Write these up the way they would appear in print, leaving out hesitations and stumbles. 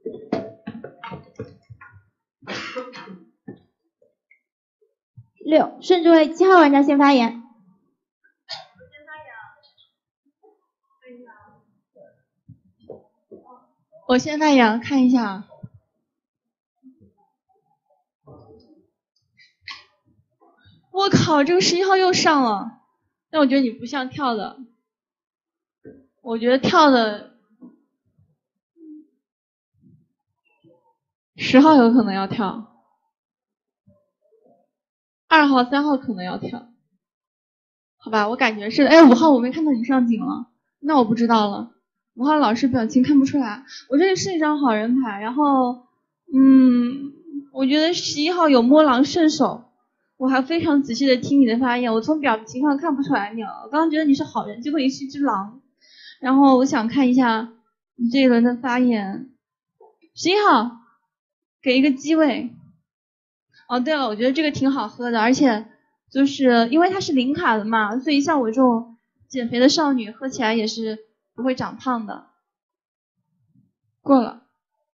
6，顺这位7号玩家先发言。 我先发言，看一下。我靠，这个11号又上了，但我觉得你不像跳的，我觉得跳的10号有可能要跳，2号、3号可能要跳，好吧，我感觉是的。哎，5号我没看到你上警了，那我不知道了。5号老师表情看不出来，我这里是一张好人牌，然后我觉得11号有摸狼顺手。我还非常仔细的听你的发言，我从表情上看不出来你了。我刚刚觉得你是好人，结果你是一只狼。然后我想看一下你这一轮的发言。11号，给一个机位。哦，对了，我觉得这个挺好喝的，而且就是因为它是零卡的嘛，所以像我这种减肥的少女喝起来也是不会长胖的。过了。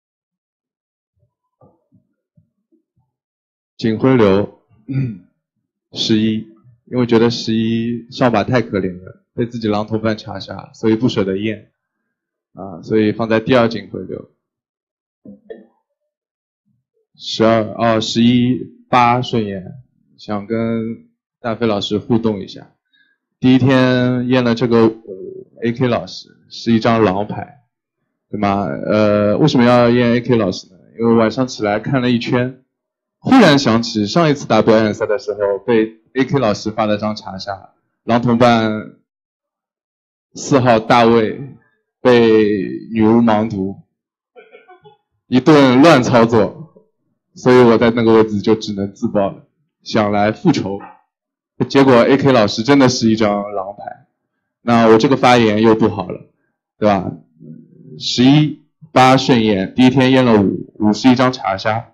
警徽流。11，因为觉得11上把太可怜了，被自己狼同伴查杀，所以不舍得验啊，所以放在第2警徽流。11 8顺延，想跟大飞老师互动一下。第一天验了这个AK 老师是一张狼牌，对吗？为什么要验 AK 老师呢？因为晚上起来看了一圈。忽然想起上一次打表演赛的时候被 AK 老师发了张查杀，狼同伴4号大卫被女巫盲毒，一顿乱操作，所以我在那个位置就只能自爆了，想来复仇，结果 AK 老师真的是一张狼牌，那我这个发言又不好了，对吧？11 8顺延，第一天验了5是一张查杀。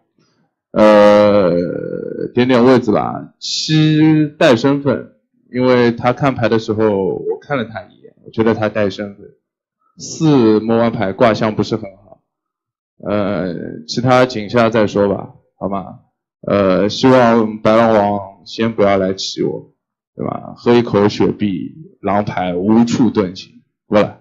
点点位置吧。7带身份，因为他看牌的时候，我看了他一眼，我觉得他带身份。4摸完牌卦象不是很好，其他井下再说吧，好吗？希望白狼王先不要来骑我，对吧？喝一口雪碧，狼牌无处遁形，过来。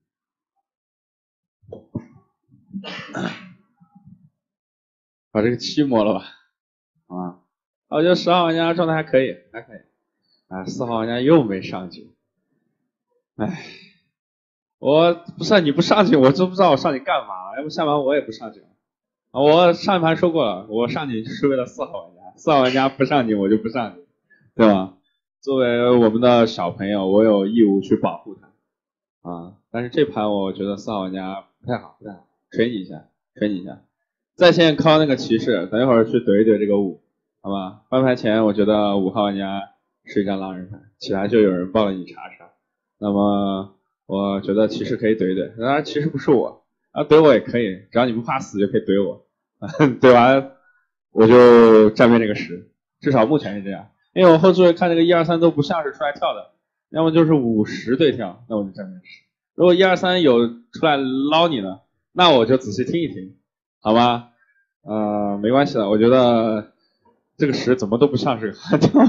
把这个7摸了吧，好吧？我觉得10号玩家状态还可以，还可以。4号玩家又没上去，我不是你不上去，我都不知道我上去干嘛。要不下盘我也不上去了。我上一盘说过了，我上去是为了4号玩家，4号玩家不上去我就不上去，对吧？作为我们的小朋友，我有义务去保护他但是这盘我觉得4号玩家不太好，锤你一下。在线靠那个骑士，等一会儿去怼一怼这个5，好吧？翻牌前我觉得5号玩家是一张狼人牌，起来就有人报了你查杀，那么我觉得骑士可以怼一怼，当然骑士不是我，怼我也可以，只要你不怕死就可以怼我，怼完我就站边这个10，至少目前是这样，因为我后座看这个1、2、3都不像是出来跳的，要么就是50对跳，那我就站边10。如果1、2、3有出来捞你呢，那我就仔细听一听。好吧，没关系了，我觉得这个10怎么都不像是个悍跳。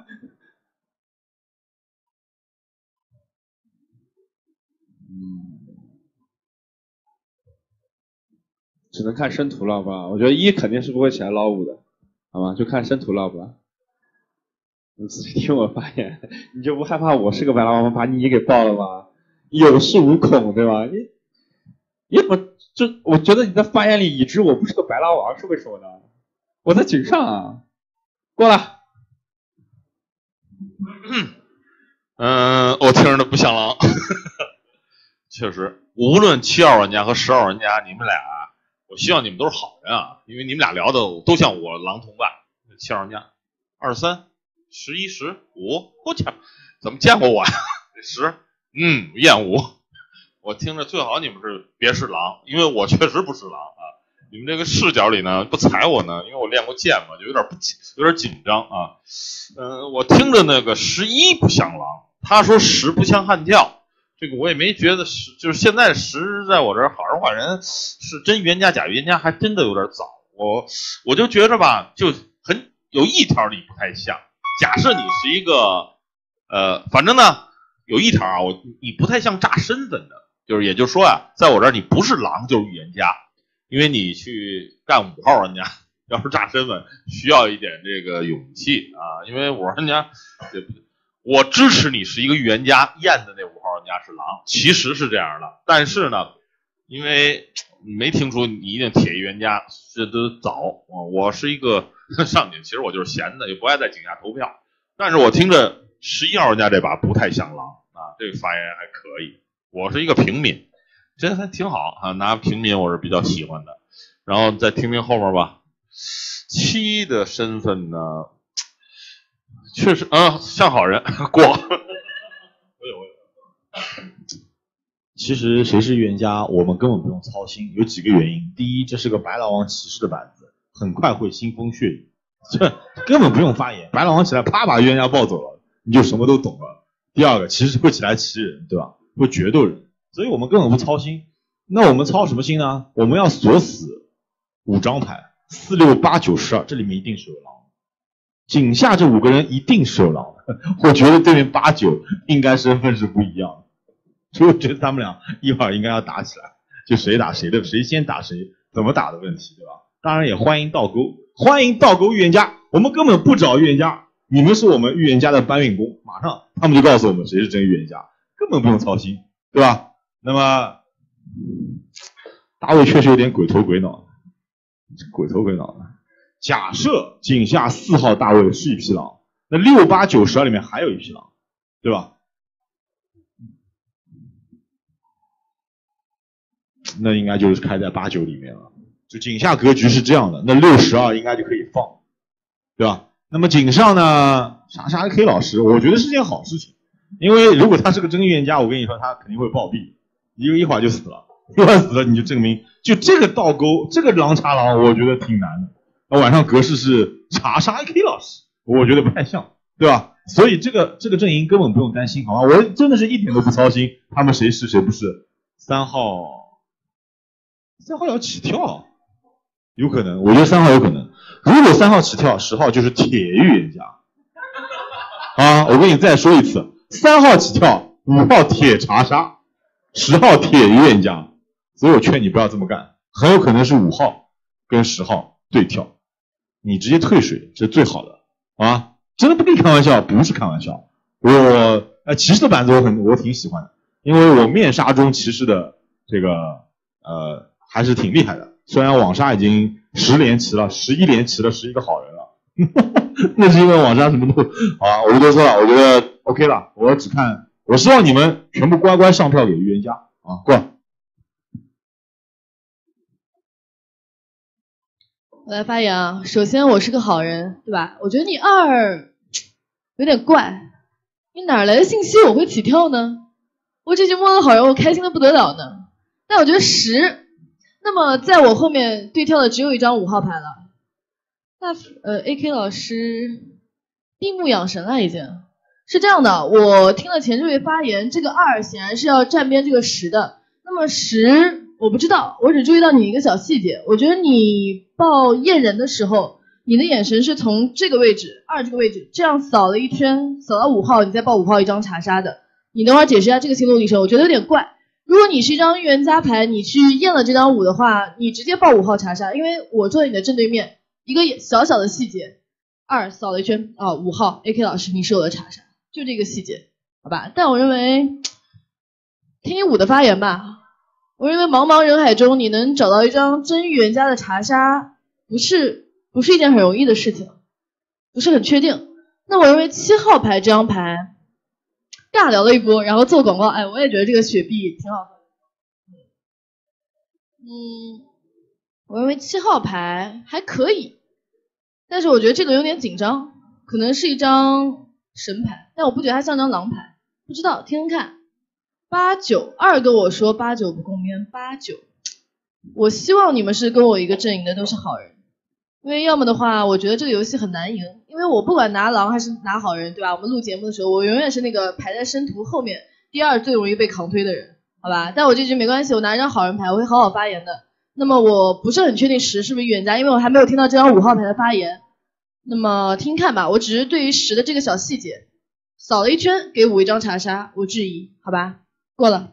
只能看生图了，好不好？我觉得1肯定是不会起来捞5的，好吧？就看生图了，好不好？你仔细听我发言，你就不害怕我是个白狼王把你给爆了吗？有恃无恐，对吧？你不就我觉得你的发言里已知我不是个白狼王是为什么呢？我在井上啊，过来。 我听着都不像狼，确实，无论7号玩家和10号玩家，你们俩，我希望你们都是好人啊，因为你们俩聊的都像我狼同伴。7号玩家23、11、15，我去，怎么见过我呀？10，厌恶。我听着最好你们别是狼，因为我确实不是狼啊。你们这个视角里呢不踩我呢，因为我练过剑嘛，就有点紧张啊。我听着那个11不像狼，他说10不像悍跳， 这个我也没觉得就是现在实在我这儿好人坏人是真预言家假预言家还真的有点早，我就觉着吧，就很有一条你不太像。假设你是一个反正呢有一条啊，你不太像炸身份的，就是也就是说啊，在我这儿你不是狼就是预言家，因为你去干5号玩家，要是炸身份需要一点这个勇气啊，因为5号玩家我支持你是一个预言家，验的那5号玩家是狼，其实是这样的，但是呢，因为你没听出你一定铁预言家，这都早，我是一个上去，其实我就是闲的，也不爱在井下投票，但是我听着11号玩家这把不太像狼啊，这个发言还可以，我是一个平民，这还挺好啊，拿平民我是比较喜欢的，然后再听听后面吧。7的身份呢？确实，像好人过。 其实谁是预言家，我们根本不用操心，有几个原因。第一，这是个白狼王骑士的板子，很快会腥风血雨，这根本不用发言。白狼王起来，啪把预言家抱走了，你就什么都懂了。第二个，骑士会起来骑人，对吧？会决斗人，所以我们根本不操心。那我们操什么心呢？我们要锁死5张牌，4、6、8、9、12，这里面一定是有狼。井下这5个人一定是有狼的，我觉得对面8、9应该身份是不一样的，所以我觉得他们俩一会儿应该要打起来，就谁打谁的，谁先打谁，怎么打的问题，对吧？当然也欢迎倒钩，欢迎倒钩预言家，我们根本不找预言家，你们是我们预言家的搬运工，马上他们就告诉我们谁是真预言家，根本不用操心，对吧？那么大卫确实有点鬼头鬼脑，鬼头鬼脑的。假设井下4号大卫是一匹狼，那6、8、9、12里面还有一匹狼，对吧？那应该就是开在8、9里面了。就井下格局是这样的，那6、12应该就可以放，对吧？那么井上呢，啥 K 老师，我觉得是件好事情，因为如果他是个真预言家，我跟你说他肯定会暴毙，一会儿就死了，一会儿死了你就证明，就这个倒钩，这个狼查狼，我觉得挺难的。那晚上格式是查杀 AK 老师，我觉得不太像，对吧？所以这个阵营根本不用担心，好吗？我真的是一点都不操心他们谁是谁不是。3号要起跳，有可能，我觉得3号有可能。如果3号起跳，10号就是铁预言家啊！我跟你再说一次，3号起跳，5号铁查杀，10号铁预言家，所以我劝你不要这么干，很有可能是5号跟10号对跳。你直接退水是最好的啊！真的不跟你开玩笑，不是开玩笑。骑士的板子我挺喜欢的，因为我面杀中骑士的这个还是挺厉害的。虽然网杀已经10连骑了，11连骑了，是一个好人了。那是因为网杀什么都好啊，我就多说了，我觉得 OK 了。我希望你们全部乖乖上票给预言家啊，过来。 我来发言啊！首先，我是个好人，对吧？我觉得你2有点怪，你哪来的信息我会起跳呢？我这局摸了好人，我开心的不得了呢。但我觉得10，那么在我后面对跳的只有一张5号牌了。那AK 老师闭目养神了，已经是这样的。我听了前这位发言，这个2显然是要站边这个10的。那么10。我不知道，我只注意到你一个小细节，我觉得你报验人的时候，你的眼神是从这个位置2这个位置这样扫了一圈，扫到5号，你再报5号一张查杀的。你等会儿解释一下这个心路历程，我觉得有点怪。如果你是一张预言家牌，你去验了这张5的话，你直接报5号查杀，因为我坐在你的正对面，一个小小的细节，2扫了一圈啊，5号 AK 老师你是我的查杀，就这个细节，好吧？但我认为听你5的发言吧。我认为茫茫人海中你能找到一张真预言家的查杀不是一件很容易的事情，不是很确定。那我认为7号牌这张牌尬聊了一波，然后做广告，哎，我也觉得这个雪碧挺好喝。我认为7号牌还可以，但是我觉得这轮有点紧张，可能是一张神牌，但我不觉得它像张狼牌，不知道听听看。8、9，二跟我说8、9不共边，8、9，我希望你们是跟我一个阵营的都是好人，因为要么的话，我觉得这个游戏很难赢，因为我不管拿狼还是拿好人，对吧？我们录节目的时候，我永远是那个排在生图后面第2最容易被扛推的人，好吧？但我这局没关系，我拿一张好人牌，我会好好发言的。那么我不是很确定10是不是预言家，因为我还没有听到这张5号牌的发言。那么听看吧，我只是对于10的这个小细节扫了一圈，给5一张查杀，我质疑，好吧？过了。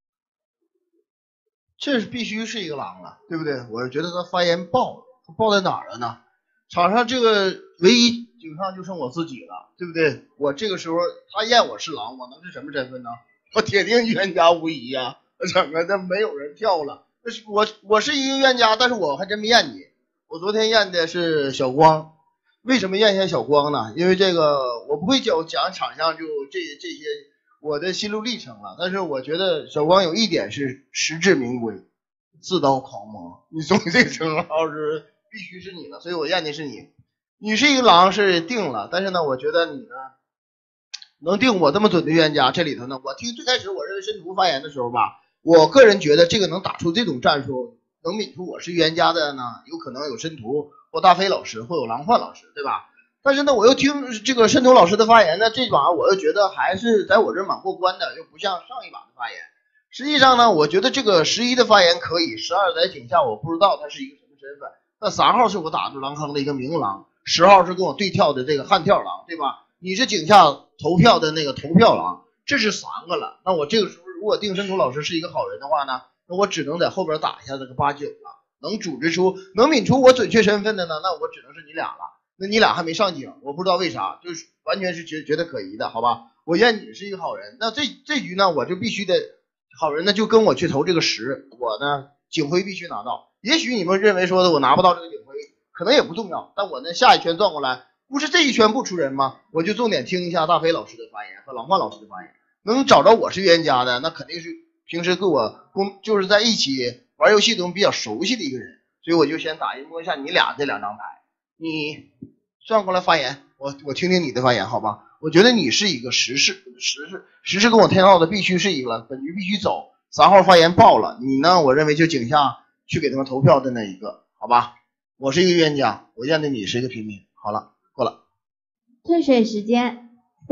这是必须是一个狼了，对不对？我觉得他发言爆了，他爆在哪儿了呢？场上这个唯一井上就剩我自己了，对不对？我这个时候他验我是狼，我能是什么身份呢？我铁定预言家无疑呀！整个的没有人跳了。那是我是一个预言家，但是我还真没验你。我昨天验的是小光，为什么验一下小光呢？因为这个我不会讲场上就这些我的心路历程了，但是我觉得小光有一点是实至名归，自刀狂魔，你中这个称号是必须是你的，所以我验的是你。你是一个狼是定了，但是呢，我觉得你呢能定我这么准的预言家，这里头呢，我听最开始我认为申屠发言的时候吧，我个人觉得这个能打出这种战术，能抿出我是预言家的呢，有可能有申屠或大飞老师或有郎焕老师，对吧？但是呢，我又听这个申屠老师的发言呢，这把我又觉得还是在我这儿蛮过关的，又不像上一把的发言。实际上呢，我觉得这个11的发言可以，12在井下我不知道他是一个什么身份。那3号是我打入狼坑的一个明狼，10号是跟我对跳的这个悍跳狼，对吧？你是井下投票的那个投票狼，这是3个了。那我这个时候如果定申屠老师是一个好人的话呢，那我只能在后边打一下这个8、9了。能组织出能抿出我准确身份的呢，那我只能是你俩了。那你俩还没上井，我不知道为啥，就是完全是觉得可疑的，好吧？我验你是一个好人，那这局呢，我就必须得好人呢就跟我去投这个10，我呢警徽必须拿到。也许你们认为说的我拿不到这个警徽，可能也不重要，但我呢下一圈转过来，不是这一圈不出人吗？我就重点听一下大飞老师的发言和郎焕老师的发言，能找着我是预言家的，那肯定是平时跟我就是在一起玩游戏中比较熟悉的一个人，所以我就先打摸一下你俩这2张牌。你转过来发言，我听听你的发言，好吧？我觉得你是一个10是跟我天道的，必须是一个，本局必须走。3号发言爆了，你呢？我认为就井下去给他们投票的那一个，好吧？我是一个预言家，我验的你是一个平民。好了，过了。 退水时间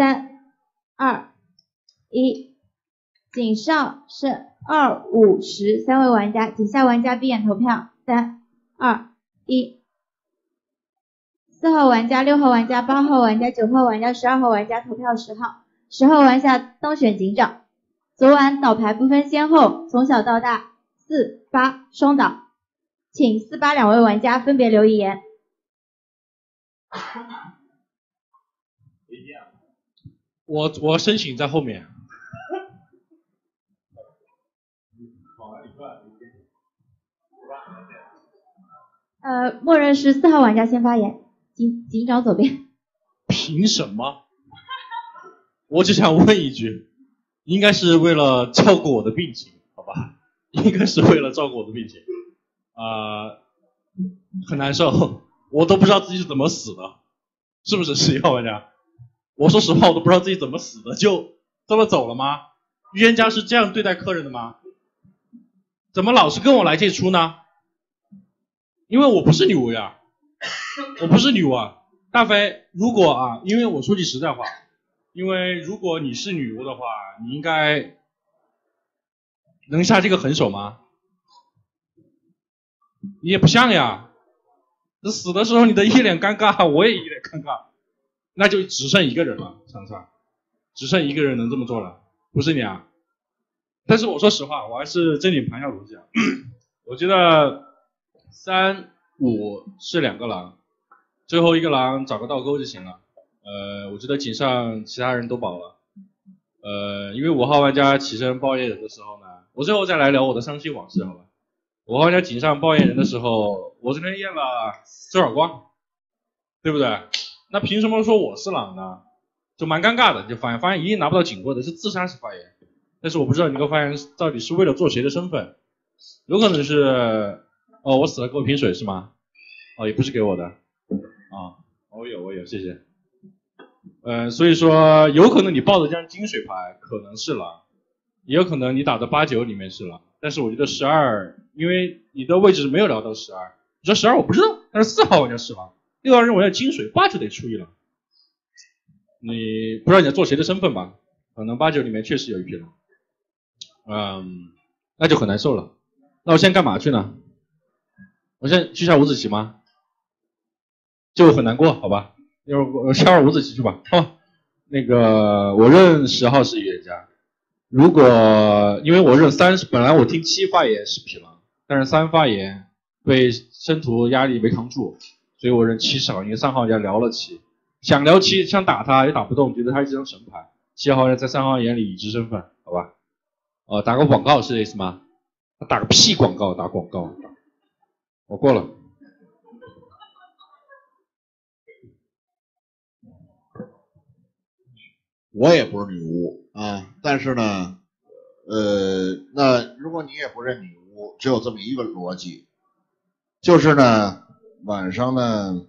3、2、1，井上是2、5、10 3位玩家，井下玩家闭眼投票。3、2、1。4号玩家、6号玩家、8号玩家、9号玩家、12号玩家投票10号，10号玩家当选警长。昨晚倒牌不分先后，从小到大4、8双倒，请4、8两位玩家分别留一言。 我申请在后面。 默认是4号玩家先发言，警长左边。 凭什么？我只想问一句，应该是为了照顾我的病情，好吧？应该是为了照顾我的病情。很难受，我都不知道自己是怎么死的，是不是11号玩家？我说实话，我都不知道自己怎么死的，就这么走了吗？预言家是这样对待客人的吗？怎么老是跟我来这出呢？因为我不是女巫呀，我不是女巫啊。大飞，如果因为我说句实在话，因为如果你是女巫的话，你应该能下这个狠手吗？你也不像呀，死的时候你的一脸尴尬，我也一脸尴尬，那就只剩一个人了，场上只剩一个人能这么做了，不是你啊。但是我说实话，我还是正经盘一下逻辑啊。我觉得3、5是2个狼，最后一个狼找个倒钩就行了。我觉得井上其他人都保了。因为5号玩家起身报验人的时候呢，我最后再来聊我的伤心往事，好吧？5号玩家井上报验人的时候，我这边验了周耳光，对不对？那凭什么说我是狼呢？就蛮尴尬的，就发言一定拿不到警徽的，是自杀式发言。但是我不知道你这个发言到底是为了做谁的身份，有可能是我死了给我瓶水是吗？也不是给我的我有谢谢。所以说有可能你报的这张金水牌可能是狼，也有可能你打的8、9里面是狼，但是我觉得12，因为你的位置没有聊到12，你说12我不知道，但是4号玩家是狼，6号认为要金水，8就得出一狼。你不知道你在做谁的身份吧？ 可能8、9里面确实有一匹狼。那就很难受了。那我现在干嘛去呢？我现在去下五子棋吗？就很难过，好吧？一会儿我下会儿五子棋去吧。好，那个我认10号是预言家。如果因为我认3，本来我听7发言是匹狼，但是3发言被生徒压力没扛住，所以我认7是好，因为3号人家聊了7，想聊7，想打他也打不动，觉得他是一张神牌。7号人在3号眼里已知身份，好吧？打个广告是这意思吗？打个屁广告，打广告。我过了。 我也不是女巫啊，但是呢，那如果你也不认女巫，只有这么一个逻辑，就是呢，晚上呢，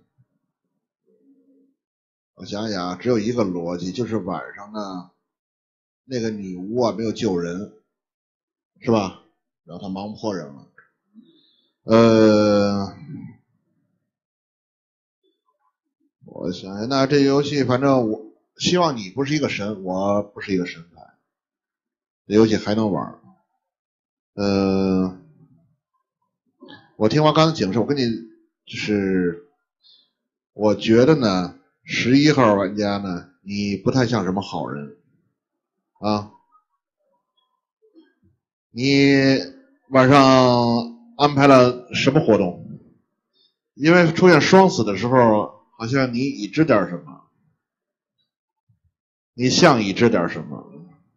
我想想啊，只有一个逻辑，就是晚上呢，那个女巫啊没有救人，是吧？然后她忙不过人了，我想想，那这个游戏反正我希望你不是一个神，我不是一个神牌，这游戏还能玩。我听完刚才警示，我跟你就是我觉得呢，11号玩家呢，你不太像什么好人啊。你晚上安排了什么活动？因为出现双死的时候，好像你已知点什么，你像已知点什么。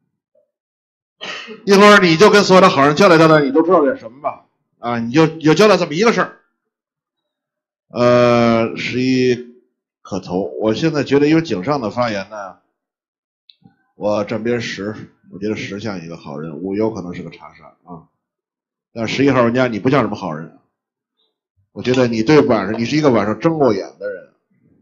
一会儿你就跟所有的好人交代交代，你都知道点什么吧？啊，你就交代这么一个事儿。11可投，我现在觉得因为井上的发言呢，我站边10，我觉得10像一个好人，5有可能是个查杀啊。但11号玩家你不像什么好人，我觉得你对晚上你是一个晚上睁过眼的人。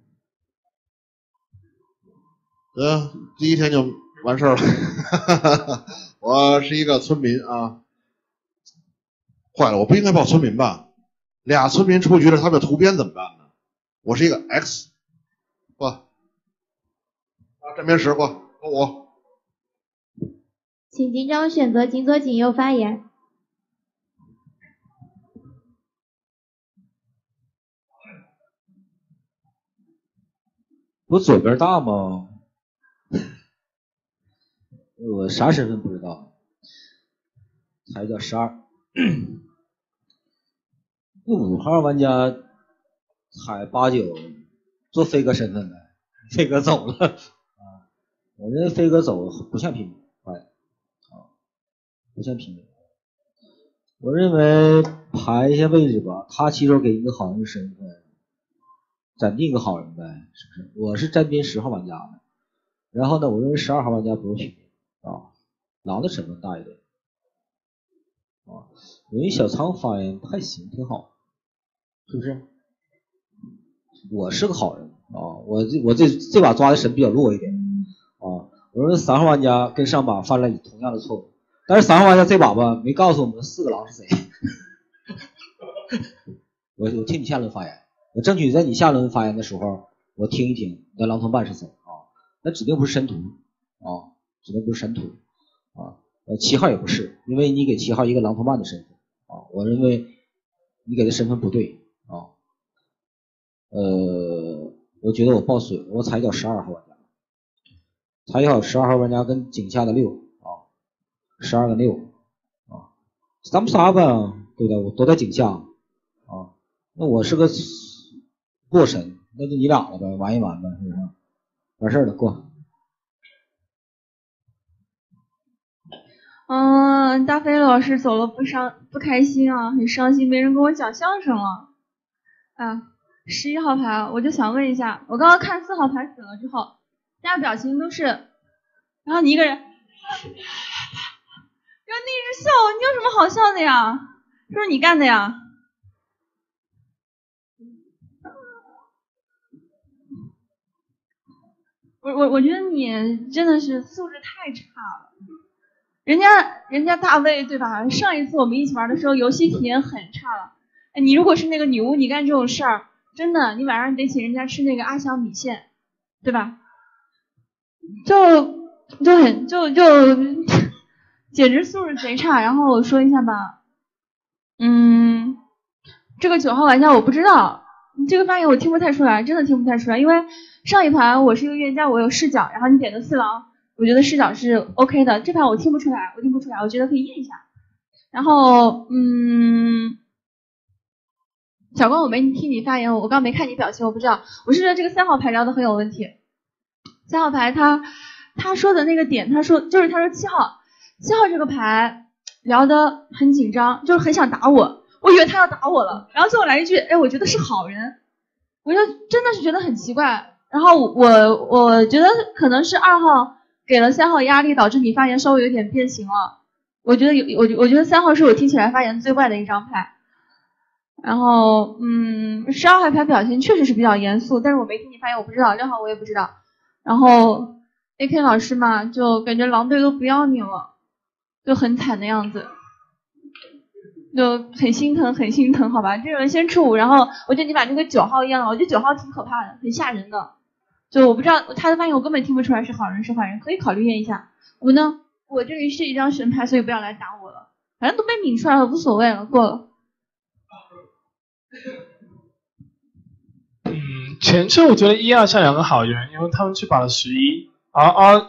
第一天就完事儿了。我是一个村民啊，坏了，我不应该报村民吧？2村民出局了，他们的图边怎么办呢？我是一个 X， 过，站边10过，5。 请警长选择井左井右发言。 我左边大吗？我啥身份不知道，才叫12。那5号玩家踩8、9，做飞哥身份呗，飞哥走了啊，我这飞哥走不像平民，不像平民。我认为排一下位置吧，他起手给一个好人身份，暂定一个好人呗，是不是？我是站边10号玩家的，然后呢，我认为12号玩家不是平民啊，狼的成分大一点啊。因为小仓发言还行，挺好，是不是？我是个好人啊，我这把抓的神比较弱一点啊。我认为3号玩家跟上把犯了同样的错误，但是3号玩家这把吧没告诉我们4个狼是谁。我听你下轮发言，我争取在你下轮发言的时候，我听一听你的狼同伴是谁啊？那指定不是神徒啊，指定不是神徒啊。7号也不是，因为你给7号一个狼同伴的身份啊，我认为你给的身份不对啊。我觉得我报水，我踩脚12号玩家，踩脚12号玩家跟井下的6啊，12跟6啊，咱们仨吧，对不对？我都在井下啊，那我是个过神，那就你俩了呗，玩一玩呗，是不是？完事儿了，过。 大飞老师走了不开心啊，很伤心，没人跟我讲相声了。11号牌，我就想问一下，我刚刚看4号牌死了之后，大家表情都是，然后你一个人，然后你一直笑，你有什么好笑的呀？是不是你干的呀？我觉得你真的是素质太差了。人家大卫对吧？上一次我们一起玩的时候，游戏体验很差了。你如果是那个女巫，你干这种事儿，真的，你晚上得请人家吃那个阿香米线，对吧？就对，简直素质贼差。然后我说一下吧，这个9号玩家我不知道，你这个发言我听不太出来，真的听不太出来，因为上一盘我是一个预言家，我有视角，然后你点的4狼，我觉得视角是 OK 的，这盘我听不出来，我觉得可以验一下。然后小光我没听你发言，我刚没看你表情，我不知道，我是觉得这个3号牌聊的很有问题。3号牌他说的那个点，他说7号这个牌聊得很紧张，就是很想打我，我以为他要打我了，然后最后来一句，哎，我觉得是好人，我就真的是觉得很奇怪。然后我觉得可能是2号给了3号压力，导致你发言稍微有点变形了。我觉得3号是我听起来发言最怪的一张牌。然后12号牌表情确实是比较严肃，但是我没听你发言，我不知道。6号我也不知道。然后 AK 老师嘛，就感觉狼队都不要你了，就很惨的样子，就很心疼，好吧？这轮先出5，然后我觉得你把那个9号验了，我觉得9号挺可怕的，很吓人的。就我不知道他的发言，我根本听不出来是好人是坏人，可以考虑验一下。我这里是一张神牌，所以不要来打我了，反正都被抿出来了，无所谓了，过了。 前期我觉得1、2像2个好人，因为他们去保了11，而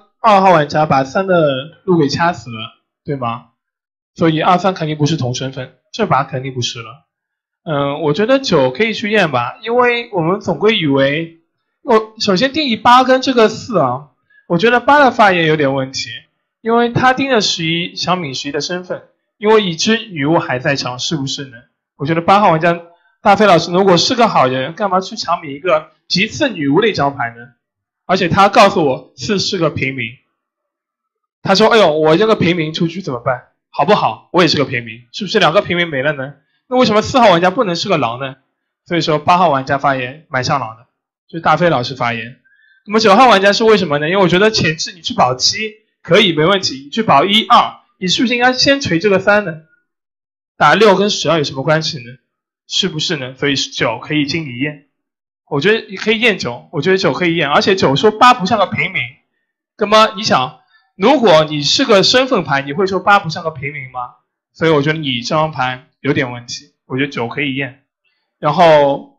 2号玩家把3的路给掐死了，对吗？所以2、3肯定不是同身份，这把肯定不是了。我觉得9可以去验吧，因为我们总归以为，首先定义8跟这个4啊，我觉得8的发言有点问题，因为他盯着11，想抿11的身份，因为已知女巫还在场，是不是呢？我觉得8号玩家大飞老师如果是个好人，干嘛去强抿一个极次女巫的一张牌呢？而且他告诉我4是个平民，他说哎呦我这个平民出去怎么办？好不好？我也是个平民，是不是2个平民没了呢？那为什么4号玩家不能是个狼呢？所以说8号玩家发言蛮像狼的，就是大飞老师发言。那么9号玩家是为什么呢？因为我觉得前置你去保7可以没问题，你去保1、2，你是不是应该先锤这个3呢？打6跟12有什么关系呢？是不是呢？所以9可以经你验，我觉得可以验9，我觉得9可以验，而且9说8不像个平民，那么你想，如果你是个身份牌，你会说8不像个平民吗？所以我觉得你这张牌有点问题，我觉得9可以验。然后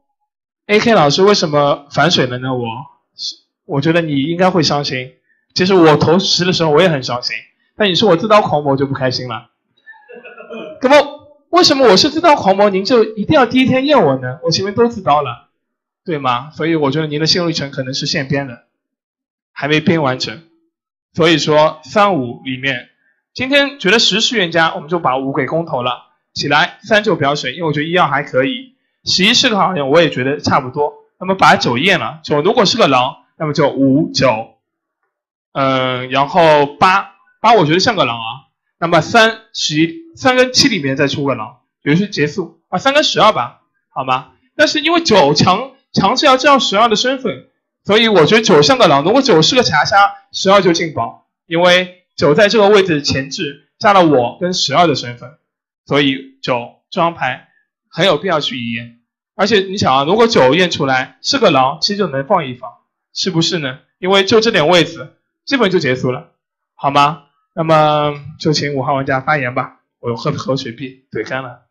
AK 老师为什么反水了呢？我觉得你应该会伤心，其实我投10的时候我也很伤心，但你说我自刀狂魔就不开心了。那么为什么我是自刀狂魔，您就一定要第一天验我呢？我前面都自刀了，对吗？所以我觉得您的心路历程可能是现编的，还没编完整。所以说3、5里面，今天觉得10是冤家，我们就把5给公投了起来，3就不要选，因为我觉得1、2还可以，11是个好人，我也觉得差不多。那么把9验了，9如果是个狼，那么就5、9，然后8我觉得像个狼啊。那么3、11， 3跟7里面再出个狼，也就是结束啊，3跟12吧，好吗？但是因为9强制要知道12的身份，所以我觉得9像个狼。如果9是个查杀，12就进保，因为9在这个位置前置加了我跟12的身份，所以9这张牌很有必要去一验。而且你想啊，如果9验出来是个狼，其实就能放一放，是不是呢？因为就这点位置，基本就结束了，好吗？那么就请5号玩家发言吧，我喝口水币，嘴干了。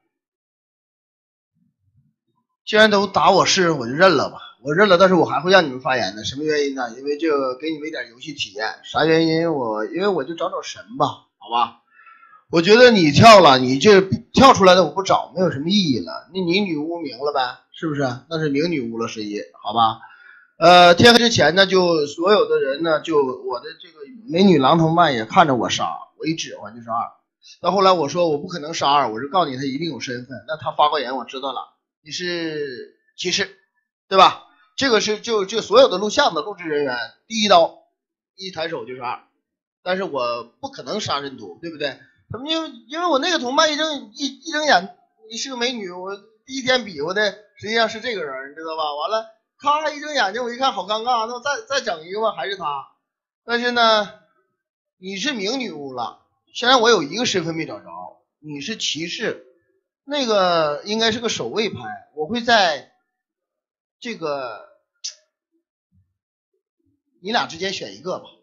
既然都打我是，我就认了吧，我认了，但是我还会让你们发言的。什么原因呢？因为这个给你们一点游戏体验。啥原因？因为我就找神吧，好吧？我觉得你跳了，你这跳出来的我不找，没有什么意义了。那你女巫明了呗，是不是？那是明女巫了11，好吧？天黑之前呢，就所有的人呢，就我的这个美女狼同伴也看着我杀，我一指唤就是2。到后来我说我不可能杀2，我是告诉你他一定有身份。那他发过言，我知道了，你是骑士，对吧？这个是就所有的录像的录制人员，第一刀一抬手就是2，但是我不可能杀人毒，对不对？他们因为我那个同伴一睁眼，你是个美女，我第一天比划的实际上是这个人，你知道吧？完了，咔一睁眼睛，我一看好尴尬，那我再整一个吧，还是他。但是呢，你是明女巫了，虽然我有一个身份没找着，你是骑士，那个应该是个守卫牌，我会在这个你俩之间选一个吧，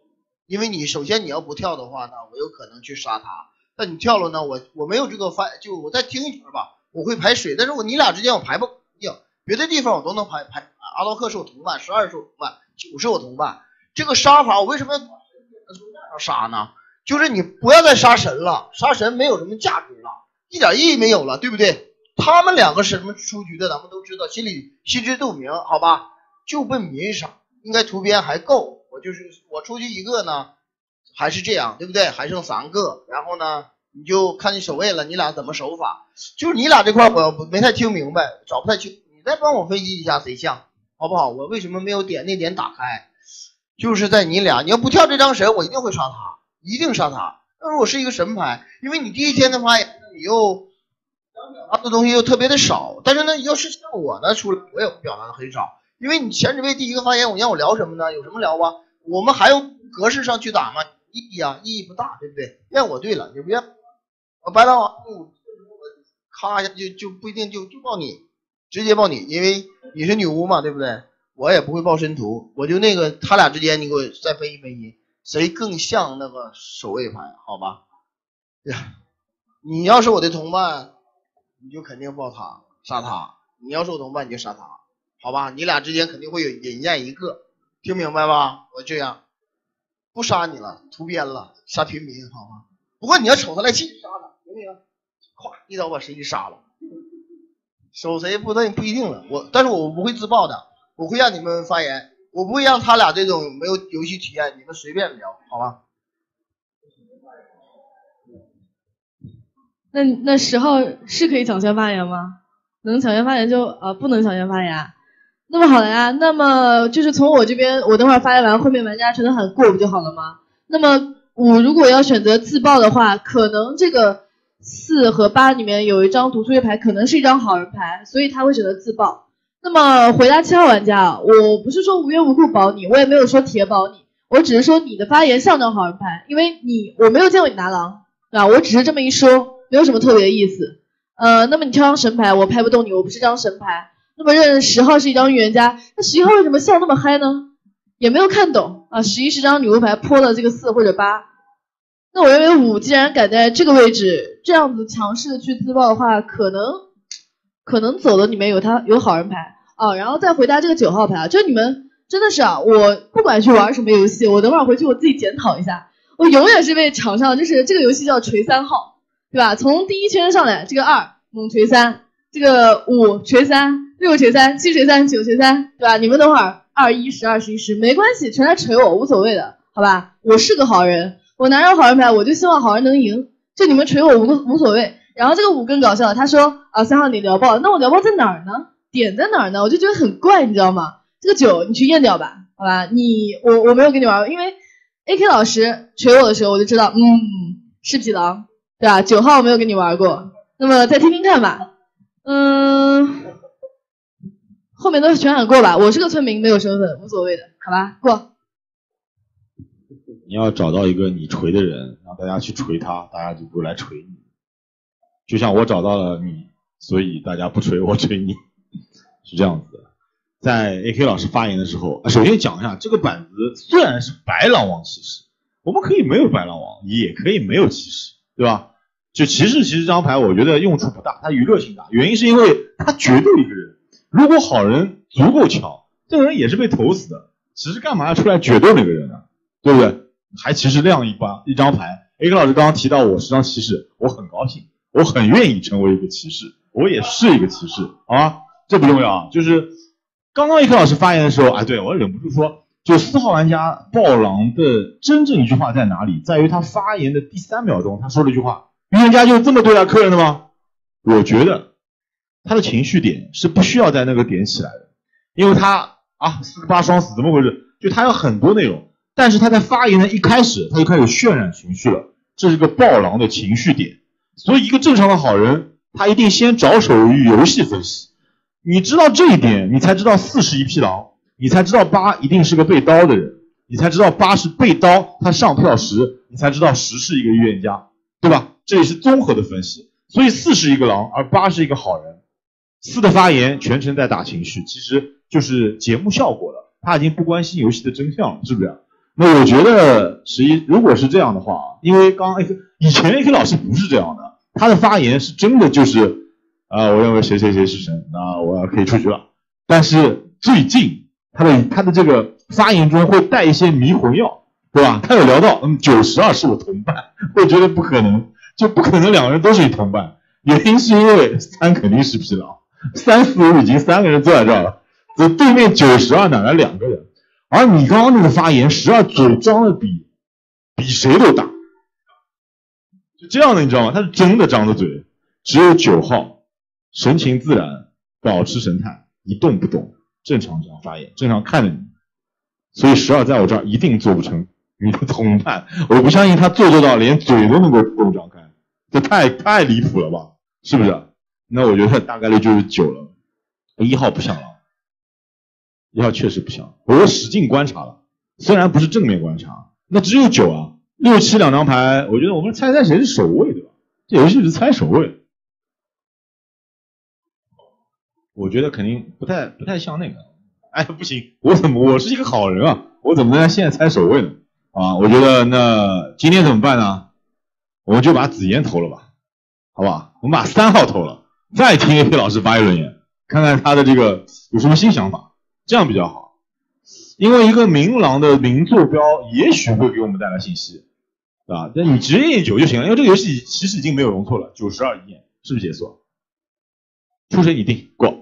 因为你首先你要不跳的话呢，我有可能去杀他。但你跳了呢，我没有这个就我再听一圈吧，我会排水，但是你俩之间我排不定，别的地方我都能排。阿道克是我同伴，12是我同伴，9是我同伴。这个杀法我为什么要杀呢？就是你不要再杀神了，杀神没有什么价值了，一点意义没有了，对不对？他们两个是什么出局的，咱们都知道，心知肚明，好吧？就奔民杀，应该图边还够。我出去一个呢，还是这样，对不对？还剩3个，然后呢，你就看你守卫了，你俩怎么守法？就是你俩这块我没太听明白，找不太清，你再帮我分析一下谁像，好不好？我为什么没有那点打开？就是在你俩，你要不跳这张神，我一定会杀他，一定杀他。但是我是一个神牌，因为你第一天的发言，你又表达的东西又特别的少，但是呢，要是像我呢出来，我也会表达的很少，因为你前指位第一个发言，你让我聊什么呢？有什么聊吧？我们还用格式上去打吗？意义不大，对不对？怨我对了，你别我白狼王咔一下就不一定就报你，直接报你，因为你是女巫嘛，对不对？我也不会报申屠，我就那个他俩之间你给我再分析分析，谁更像那个守卫牌，好吧？你要是我的同伴，你就肯定报他杀他；你要是我同伴，你就杀他，好吧？你俩之间肯定会有引荐一个，听明白吧？我这样不杀你了，屠边了，杀平民，好吗？不过你要瞅他来气，杀他，行不行？咵一刀把谁给杀了，守谁不一定了。但是我不会自爆的，我会让你们发言，我不会让他俩这种没有游戏体验，你们随便聊，好吧？ 那10号是可以抢先发言吗？能抢先发言就不能抢先发言。那么好了呀，那么就是从我这边，我等会儿发言完，后面玩家全都喊过不就好了吗？那么我如果要选择自爆的话，可能这个4和8里面有一张读出月牌，可能是一张好人牌，所以他会选择自爆。那么回答7号玩家，我不是说无缘无故保你，我也没有说铁保你，我只是说你的发言像张好人牌，因为我没有见过你拿狼，对吧？我只是这么一说，没有什么特别的意思。那么你挑张神牌，我拍不动你，我不是张神牌。那么认10号是一张预言家，那11号为什么笑那么嗨呢？也没有看懂啊，11是张女巫牌泼了这个4或者8。那我认为5既然敢在这个位置这样子强势的去自爆的话，可能走的里面有好人牌啊。然后再回答这个9号牌啊，就你们真的是我不管去玩什么游戏，我等会儿回去我自己检讨一下，我永远是被场上就是这个游戏叫锤3号，对吧？从第一圈上来，这个2猛锤3，这个5锤3。6锤3，7锤3，9锤3，对吧？你们等会儿21、12、11、10没关系，全来锤我无所谓的，好吧？我是个好人，我拿着好人牌，我就希望好人能赢，就你们锤我无所谓。然后这个5更搞笑了，他说3号你聊爆了，那我聊爆在哪儿呢？点在哪儿呢？我就觉得很怪，你知道吗？这个9你去验掉吧，好吧？我没有跟你玩，因为 AK 老师锤我的时候我就知道，是匹狼，对吧？9号我没有跟你玩过，那么再听听看吧，后面都全喊过吧，我是个村民，没有身份，无所谓的，好吧，过。 你要找到一个你锤的人，让大家去锤他，大家就不来锤你。就像我找到了你，所以大家不锤我，锤你，是这样子的。在 AK 老师发言的时候，首先讲一下这个板子虽然是白狼王骑士，我们可以没有白狼王，也可以没有骑士，对吧？就骑士其实这张牌我觉得用处不大，它娱乐性大，原因是因为它决斗一个人。如果好人足够强，这个人也是被投死的，骑士干嘛要出来决斗那个人呢？对不对？还骑士亮一张牌。AK 老师刚刚提到我是张骑士，我很高兴，我很愿意成为一个骑士，我也是一个骑士，好吧？这不重要啊，就是刚刚AK 老师发言的时候，对，我忍不住说，就4号玩家爆狼的真正一句话在哪里？在于他发言的第3秒钟，他说了一句话：预言家就这么对待客人的吗？我觉得他的情绪点是不需要在那个点起来的，因为他4个8双死怎么回事？就他有很多内容，但是他在发言的一开始他就开始渲染情绪了，这是个爆狼的情绪点。所以一个正常的好人，他一定先着手于游戏分析。你知道这一点，你才知道4是一匹狼，你才知道8一定是个被刀的人，你才知道8是被刀，他上票10，你才知道10是一个预言家，对吧？这也是综合的分析。所以4是一个狼，而8是一个好人。4的发言全程在打情绪，其实就是节目效果了，他已经不关心游戏的真相了，是不是？ 那我觉得11如果是这样的话，因为刚 以前 AK 老师不是这样的，他的发言是真的就是我认为谁谁谁是神，那我可以出局了。但是最近他的这个发言中会带一些迷魂药，对吧？他有聊到92是我同伴，我觉得不可能，就不可能两个人都是你同伴。原因是因为3肯定是匹狼，3、4、5已经3个人坐在这儿了，所以对面92哪来2个人？而你刚刚那个发言，12嘴张的比谁都大，就这样的，你知道吗？他是真的张着嘴。只有9号神情自然，保持神态，一动不动，正常这样发言，正常看着你。所以12在我这儿一定做不成你的同伴，我不相信他做到连嘴都能够张开，这太离谱了吧？是不是？那我觉得大概率就是9了。1号不像了，1号确实不像。我使劲观察了，虽然不是正面观察，那只有9啊，6、7两张牌，我觉得我们猜谁是守卫，对吧？这游戏是猜守卫，我觉得肯定不太像那个。哎，不行，我是一个好人啊，我怎么能现在猜守卫呢？啊，我觉得那今天怎么办呢？我们就把紫妍投了吧，好不好？我们把3号投了，再听 AK 老师发一轮言，看看他的这个有什么新想法，这样比较好。因为一个明朗的明坐标，也许会给我们带来信息，对吧？那你直接验9就行了，因为这个游戏其实已经没有容错了，92一验，是不是解锁？出谁你定，过。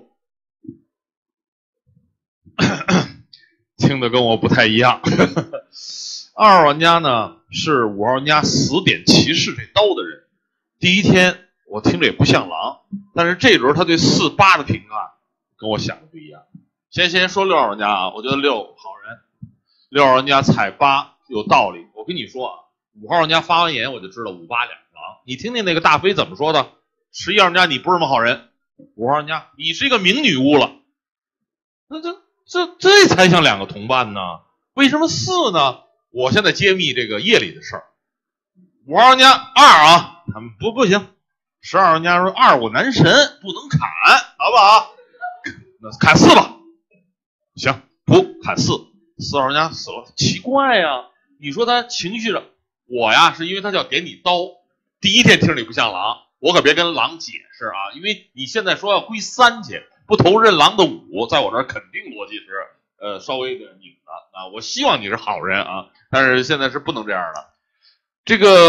听的跟我不太一样。2号玩家呢是5号玩家死点骑士这刀的人。第一天我听着也不像狼，但是这轮他对4、8的评判跟我想的不一样。先说6号玩家啊，我觉得6好人，6号玩家踩8有道理。我跟你说啊，5号玩家发完言我就知道5、8两个狼。你听听那个大飞怎么说的？11号玩家你不是什么好人，5号玩家你是一个名女巫了。那这才像2个同伴呢，为什么4呢？我现在揭秘这个夜里的事儿。5号玩家2啊，他们不行。12号玩家说2我男神不能砍，好不好？那砍4吧。行，不砍4。4号玩家死了，奇怪呀、你说他情绪上，我呀是因为他叫点你刀，第一天听着你不像狼，我可别跟狼解释啊，因为你现在说要归3去。不投认狼的5，在我这儿肯定逻辑是稍微的拧的啊。我希望你是好人啊，但是现在是不能这样的。这个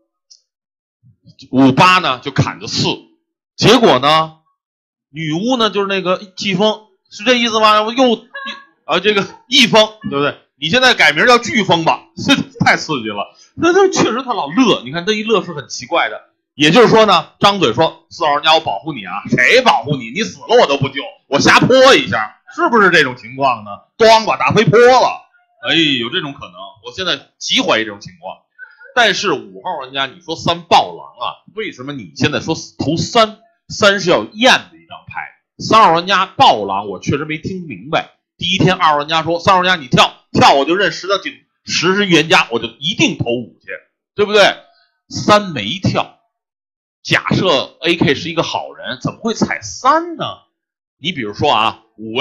5、8呢就砍着4，结果呢女巫呢就是那个季风，是这意思吗？又这个易风，对不对？你现在改名叫飓风吧，这太刺激了。那确实他老乐，你看这一乐是很奇怪的。也就是说呢，张嘴说4号玩家我保护你啊，谁保护你？你死了我都不救，我瞎泼一下，是不是这种情况呢？咣把大飞泼了，哎，有这种可能，我现在极怀疑这种情况。但是5号玩家你说3暴狼啊，为什么你现在说投3是要验的一张牌？3号玩家暴狼我确实没听明白。第一天2号玩家说3号玩家你跳我就认10的10是预言家，我就一定投5去，对不对？3没跳。假设 AK 是一个好人，怎么会踩3呢？你比如说啊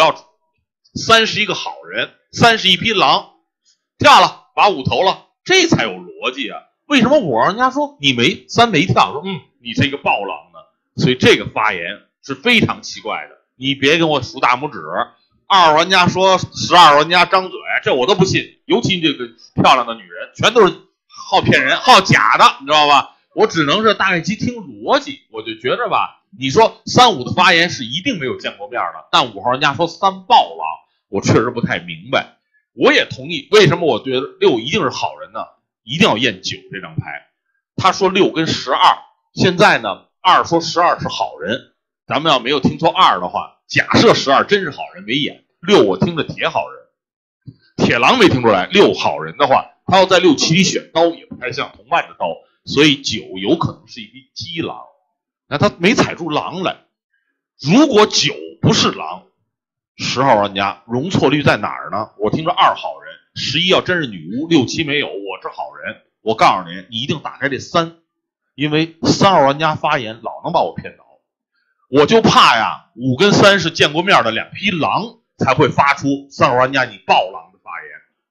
，3是一个好人，3是一匹狼，跳了，把5投了，这才有逻辑啊。为什么5号玩家说你3没跳，说你是一个暴狼呢？所以这个发言是非常奇怪的，你别跟我竖大拇指。2号玩家说12号玩家张嘴，这我都不信，尤其这个漂亮的女人，全都是好骗人、好假的，你知道吧？我只能是大概其听逻辑，我就觉着吧，你说3、5的发言是一定没有见过面的，但5号玩家说3暴狼，我确实不太明白。我也同意，为什么我觉得6一定是好人呢？一定要验9这张牌。他说6跟12，现在呢2说12是好人，咱们要没有听错2的话，假设12真是好人没演，6我听着铁好人，铁狼没听出来，6好人的话，他要在6、7里选刀也不太像同伴的刀。所以9有可能是一匹鸡狼，那他没踩出狼来。如果9不是狼，10号玩家容错率在哪儿呢？我听着2好人，11要真是女巫，6、7没有，我是好人。我告诉你，你一定打开这3，因为3号玩家发言老能把我骗倒。我就怕呀，5跟3是见过面的2匹狼才会发出3号玩家你暴狼的发言。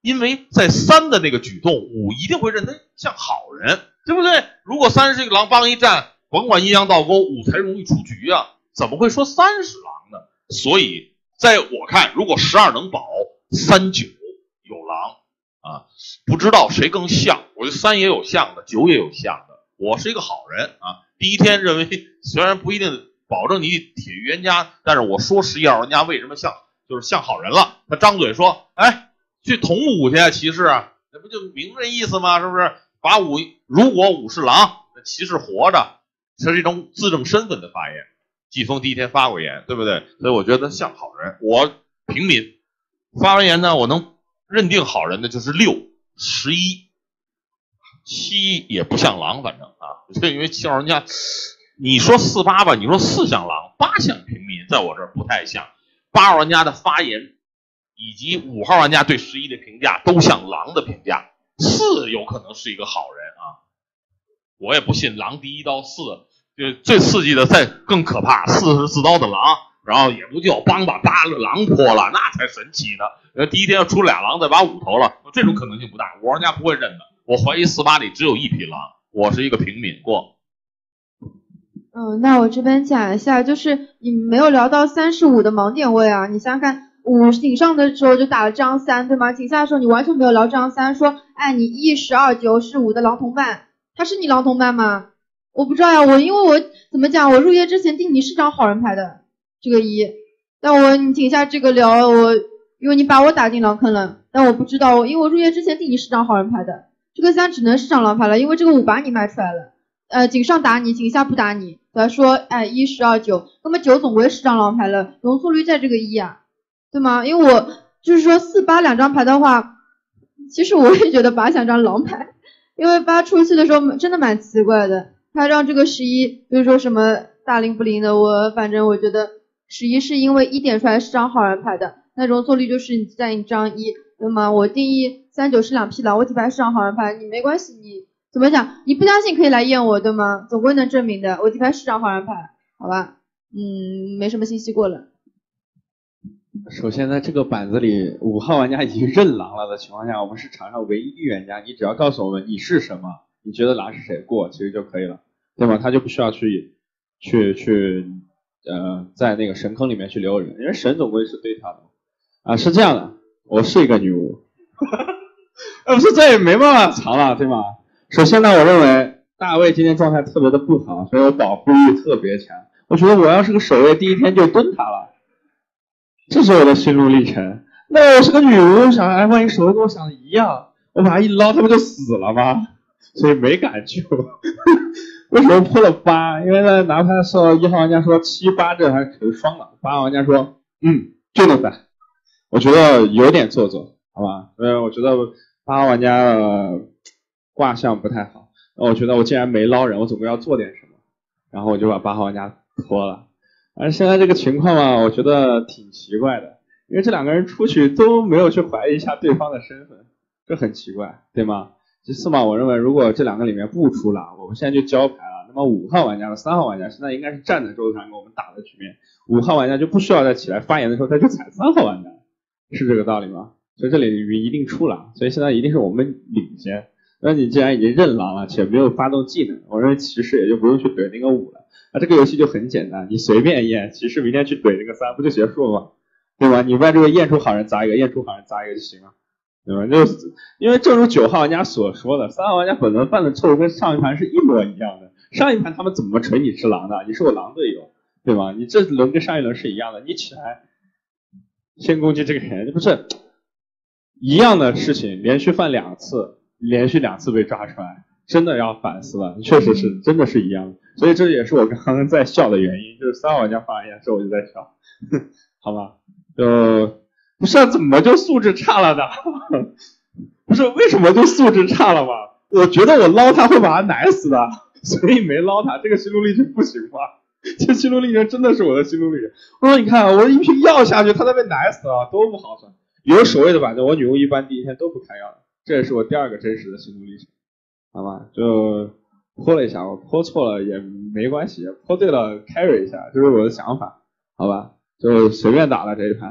因为在3的那个举动，5一定会认他像好人，对不对？如果3是一个狼，帮一站，甭管阴阳倒钩，5才容易出局啊，怎么会说3是狼呢？所以在我看，如果12能保，3、9有狼啊，不知道谁更像，我觉得3也有像的，9也有像的。我是一个好人啊，第一天认为虽然不一定保证你铁预言家，但是我说11号玩家为什么像，就是像好人了。他张嘴说，哎，去捅5去啊，骑士啊，那不就明这意思吗？是不是？把5，如果5是狼，那骑士活着，这是一种自证身份的发言。季风第一天发过言，对不对？所以我觉得像好人。我平民发完言呢，我能认定好人的就是6、11、7也不像狼，反正啊，就因为7号玩家，你说4、8吧，你说4像狼，8像平民，在我这儿不太像。8号玩家的发言以及5号玩家对11的评价都像狼的评价，4有可能是一个好人啊。我也不信狼第一刀4，就最刺激的再更可怕，44刀的狼，然后也不就帮把8个狼泼了，那才神奇呢。第一天要出俩狼，再把5投了，这种可能性不大，5玩家不会认的。我怀疑4、8里只有1匹狼，我是一个平民过。 那我这边讲一下，就是你没有聊到35的盲点位啊，你想想看，5井上的时候就打了张3，对吗？井下的时候你完全没有聊张3，说，哎，你1、12、9是5的狼同伴，他是你狼同伴吗？我不知道呀，因为我怎么讲，我入夜之前定你是张好人牌的，这个1，但你井下这个聊因为你把我打进狼坑了，但我不知道，因为我入夜之前定你是张好人牌的，这个3只能是张狼牌了，因为这个5把你卖出来了。井上打你，井下不打你，他说，哎，1、12、9，那么9总归是张狼牌了，容错率在这个1啊，对吗？因为我就是说4、8两张牌的话，其实我也觉得8像张狼牌，因为8出去的时候真的蛮奇怪的，他让这个11，比如说什么大灵不灵的，反正我觉得11是因为1点出来是张好人牌的，那容错率就是你在你张1，对吗？我定义3、9是2匹狼，我底牌是张好人牌，你没关系，你怎么讲？你不相信可以来验我，对吗？总归能证明的。我底牌是张好人牌，好吧？没什么信息过了。 首先在这个板子里，5号玩家已经认狼了的情况下，我们是场上唯一预言家，你只要告诉我们你是什么，你觉得狼是谁过，其实就可以了，对吗？他就不需要去在那个神坑里面去留人，因为神总归是对他的啊。是这样的，我是一个女巫，不是这也没办法藏了，对吗？首先呢，我认为大卫今天状态特别的不好，所以我保护欲特别强。我觉得我要是个守卫，第一天就蹲他了，这是我的心路历程。那我是个女巫，想哎，万一守卫跟我想的一样，我把他一捞，他不就死了吗？所以没敢救。为什么破了8？因为在拿牌的时候，1号玩家说7、8这还可以双了，8号玩家说就能打。我觉得有点做作，好吧？我觉得8号玩家卦象不太好，那我觉得我既然没捞人，我总归要做点什么，然后我就把8号玩家拖了。而现在这个情况嘛，我觉得挺奇怪的，因为这两个人出去都没有去怀疑一下对方的身份，这很奇怪，对吗？其次嘛，我认为如果这两个里面不出狼，我们现在就交牌了，那么5号玩家和3号玩家现在应该是站在周团跟我们打的局面，5号玩家就不需要再起来发言的时候再去踩3号玩家，是这个道理吗？所以这里一定出狼，所以现在一定是我们领先。那你既然已经认狼了，且没有发动技能，我认为骑士也就不用去怼那个5了。那这个游戏就很简单，你随便验，骑士明天去怼那个3不就结束了吗？对吧？你把这个验出好人砸一个，验出好人砸一个就行了，对吧？就是因为正如9号玩家所说的，3号玩家本轮犯的错误跟上一盘是一模一样的。上一盘他们怎么锤你是狼的？你是我狼队友，对吧？你这轮跟上一轮是一样的，你起来先攻击这个人，这不是一样的事情，连续犯2次。连续2次被抓出来，真的要反思了，确实是，真的是一样的，所以这也是我刚刚在笑的原因，就是3号玩家发言之后我就在笑，好吧，不是怎么就素质差了呢？不是为什么就素质差了嘛？我觉得我捞他会把他奶死的，所以没捞他，这个心路历程不行吗？这心路历程真的是我的心路历程。我说你看，我一瓶药下去，他都被奶死了，多不好算。有守卫的板正，我女巫一般第一天都不开药的。这也是我第2个真实的心路历程，好吧？就泼了一下，我泼错了也没关系，泼对了 carry 一下，这是我的想法，好吧？就随便打了这一盘，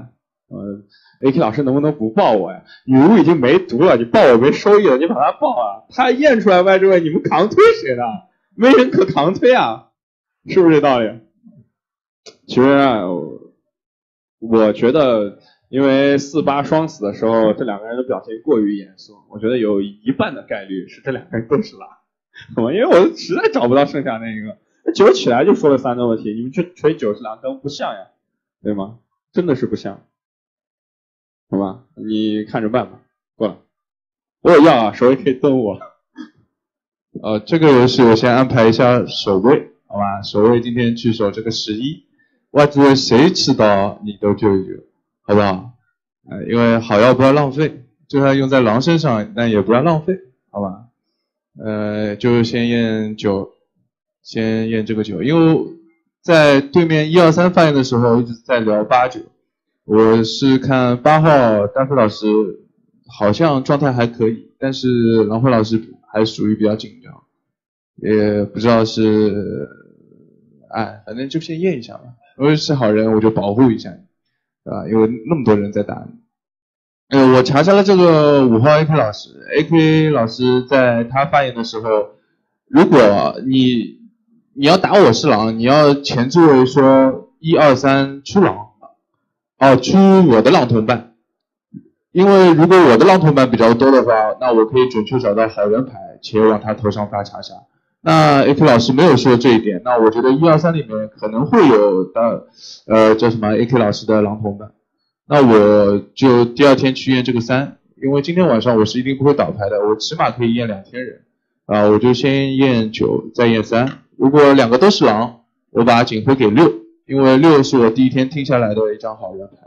AK 老师能不能不报我呀？语录已经没读了，你报我没收益了，你把它报啊！他验出来外置位，你们扛推谁呢？没人可扛推啊，是不是这道理？其实啊，我觉得，因为4-8双死的时候，这两个人的表现过于严肃，我觉得有一半的概率是这两个人都是狼，好吗？因为我实在找不到剩下那个9起来就说了3个问题，你们去吹9是狼，根本不像呀，对吗？真的是不像。好吧，你看着办吧。过来，我有药啊，守卫可以瞪我。 这个游戏我先安排一下守卫，好吧？守卫今天去守这个11，外置位谁吃刀你都救一救，好不好？因为好药不要浪费，就算用在狼身上，但也不要浪费，好吧？就先验9，先验这个9，因为在对面1、2、3发言的时候一直在聊8、9。我是看8号大飞老师好像状态还可以，但是郎辉老师还属于比较紧张，也不知道是，反正就先验一下吧。如果是好人，我就保护一下你，对吧？因为那么多人在打你。我查下了这个5号 AK 老师 ，AK 老师在他发言的时候，如果你要打我是狼，你要前置位说1、2、3出狼。出我的狼同伴，因为如果我的狼同伴比较多的话，那我可以准确找到好人牌，且往他头上发查杀。那 AK 老师没有说这一点，那我觉得1、2、3里面可能会有的，叫什么 AK 老师的狼同伴，那我就第2天去验这个3，因为今天晚上我是一定不会倒牌的，我起码可以验2天人，我就先验9，再验3，如果2个都是狼，我把警徽给6。因为6是我第1天听下来的一张好人牌，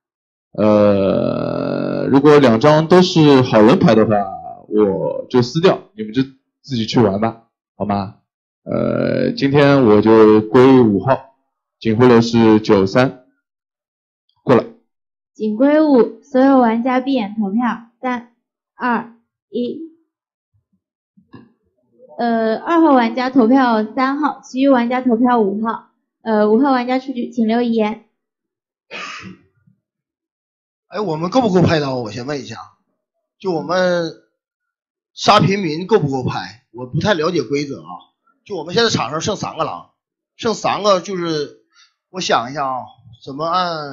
如果2张都是好人牌的话，我就撕掉，你们就自己去玩吧，好吗？今天我就归5号，警徽流是93，过了。 警归5，所有玩家闭眼投票，3、2、1。2号玩家投票3号，其余玩家投票5号。5号玩家出局，请留言。 我们够不够拍刀？我先问一下，就我们杀平民够不够拍？我不太了解规则啊。就我们现在场上剩3个狼，剩3个，就是我想一下啊，怎么按？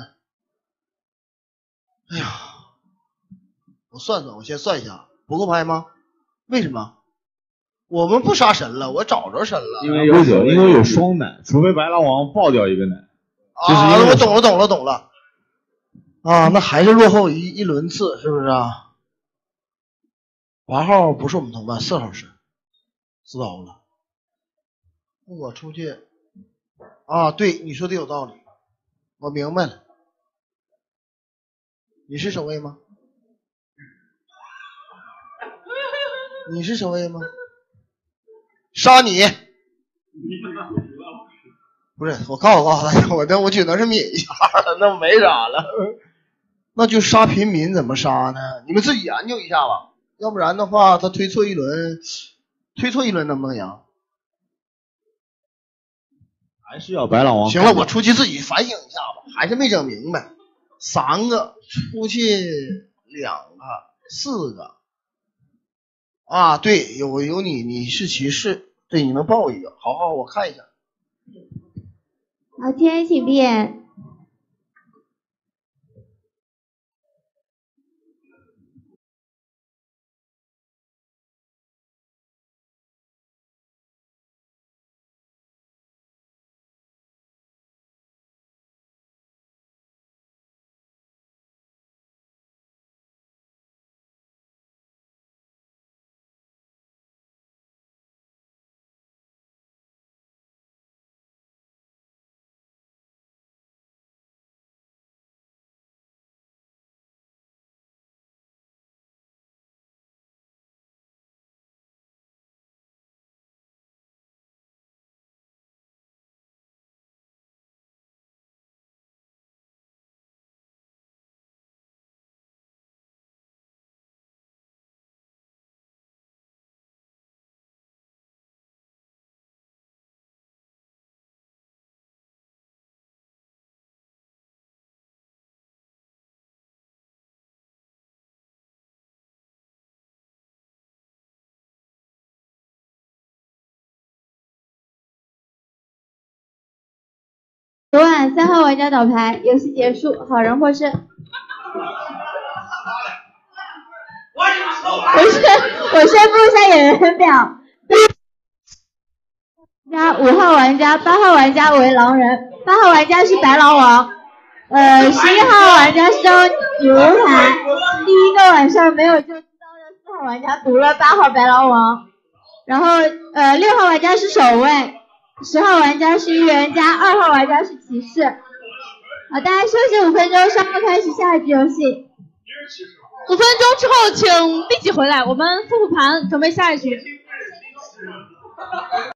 哎呀，我算算，我先算一下，不够拍吗？为什么？我们不杀神了，我找着神了。 因为有双奶，除非白狼王爆掉一个奶。 我懂了。那还是落后一轮次，是不是啊？8号不是我们同伴，4号是，知道了。我出去对，你说的有道理，我明白了。你是守卫吗？你是守卫吗？杀你！不是，我告诉大家，我只能是抿一下了，那没啥了。那就杀平民怎么杀呢？你们自己研究一下吧，要不然的话，他推错一轮能不能赢？ 还是要白狼王。 行了，我出去自己反省一下吧，还是没整明白。3个出去2个4个。对，有你是骑士，对，你能报一个，好，我看一下。 好，天请闭眼。 喊3号玩家倒牌，游戏结束，好人获胜。我宣布一下演员表。5号玩家、8号玩家为狼人，8号玩家是白狼王，11号玩家是张女巫牌。第一个晚上没有救知道的4号玩家毒了8号白狼王，然后6号玩家是守卫，10号玩家是预言家，2号玩家是骑士。好，大家休息5分钟，稍后开始下一局游戏。 5分钟之后请立即回来，我们复盘准备下一局。